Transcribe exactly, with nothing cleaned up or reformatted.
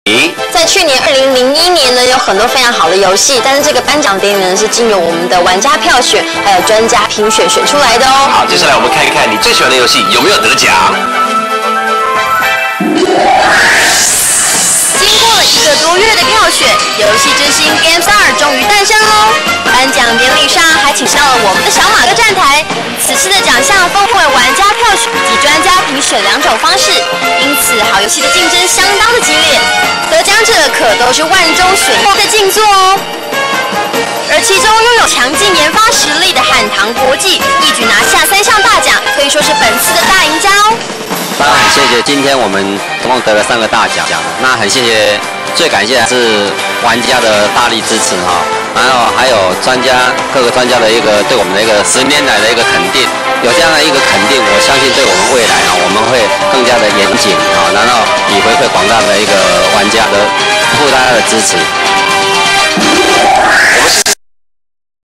在去年二零零一年呢，有很多非常好的游戏，但是这个颁奖典礼呢是经由我们的玩家票选，还有专家评选选出来的哦。 好，接下来我们看一看你最喜欢的游戏有没有得奖。 经过了一个多月的票选，游戏之星 GameStar 终于诞生喽！颁奖典礼上还请上了我们的小马哥站台。此次的奖项分为玩家票选及专家评选两种方式，因此好游戏的竞争相当的激烈，得奖者可都是万中选一的劲作哦。而其中拥有强劲研发实力的汉唐国际，一举拿下三项大奖，可以说是本次的大赢家哦。 当然很谢谢，今天我们总共得了三个大奖，那很谢谢，最感谢的是玩家的大力支持哈，然后还有专家各个专家的一个对我们的一个十年来的一个肯定，有这样的一个肯定，我相信对我们未来啊，我们会更加的严谨啊，然后以回馈广大的一个玩家的，付大家的支持。